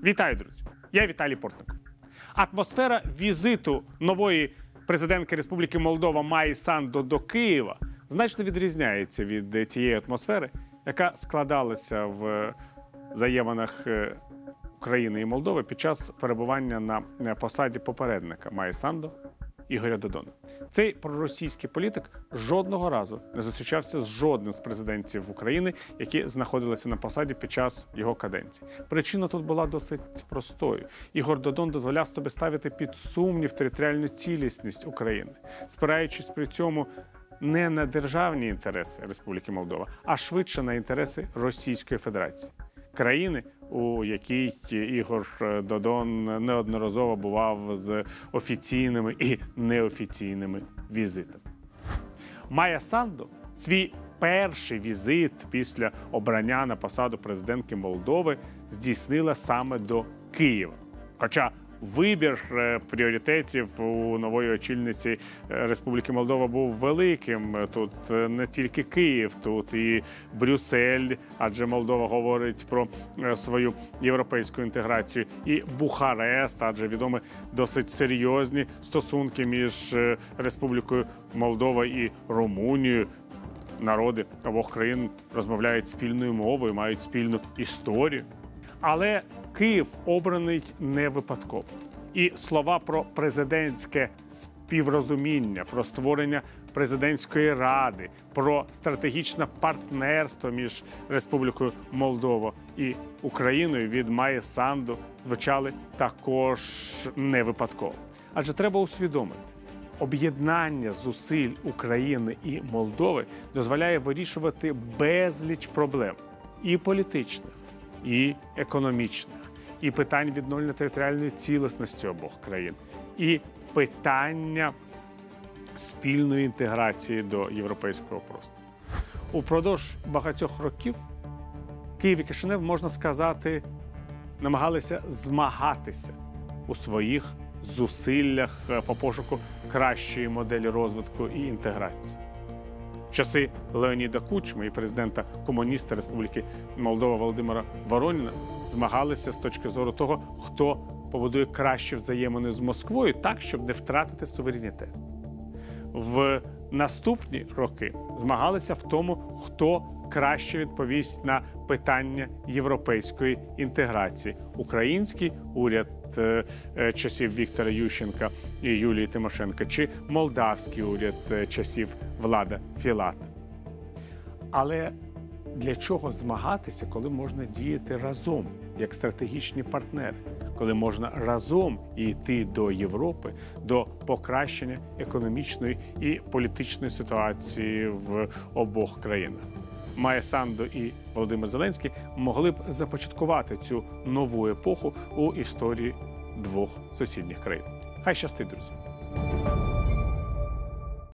Вітаю, друзі! Я Віталій Портников. Атмосфера візиту нової президентки Республіки Молдова Майї Санду до Києва значно відрізняється від тієї атмосфери, яка складалася в взаєминах України і Молдови під час перебування на посаді попередника Майї Санду Ігоря Додона. Цей проросійський політик жодного разу не зустрічався з жодним з президентів України, які знаходилися на посаді під час його каденції. Причина тут була досить простою. Ігор Додон дозволяв собі ставити під сумнів територіальну цілісність України, спираючись при цьому не на державні інтереси Республіки Молдова, а швидше на інтереси Російської Федерації. Країни, у якій Ігор Додон неодноразово бував з офіційними і неофіційними візитами. Майя Санду свій перший візит після обрання на посаду президентки Молдови здійснила саме до Києва. Хоча вибір пріоритетів у нової очільниці Республіки Молдова був великим. Тут не тільки Київ, тут і Брюссель, адже Молдова говорить про свою європейську інтеграцію, і Бухарест, адже відомі досить серйозні стосунки між Республікою Молдова і Румунією. Народи обох країн розмовляють спільною мовою, мають спільну історію. Але Київ обраний не випадково. І слова про президентське співрозуміння, про створення президентської ради, про стратегічне партнерство між Республікою Молдова і Україною від Майї Санду звучали також не випадково. Адже треба усвідомити, об'єднання зусиль України і Молдови дозволяє вирішувати безліч проблем і політичних, і економічних, і питань відновлення територіальної цілісності обох країн, і питання спільної інтеграції до європейського простору. Упродовж багатьох років Київ і Кишинев, можна сказати, намагалися змагатися у своїх зусиллях по пошуку кращої моделі розвитку і інтеграції. В часи Леоніда Кучми і президента-комуніста Республіки Молдова Володимира Вороніна змагалися з точки зору того, хто побудує кращі взаємини з Москвою так, щоб не втратити суверенітет. В наступні роки змагалися в тому, хто краще відповість на питання європейської інтеграції. Український уряд часів Віктора Ющенка і Юлії Тимошенко, чи молдавський уряд часів Влада Філата. Але для чого змагатися, коли можна діяти разом, як стратегічні партнери? Коли можна разом йти до Європи, до покращення економічної і політичної ситуації в обох країнах? Майя Санду і Володимир Зеленський могли б започаткувати цю нову епоху у історії двох сусідніх країн. Хай щастить, друзі!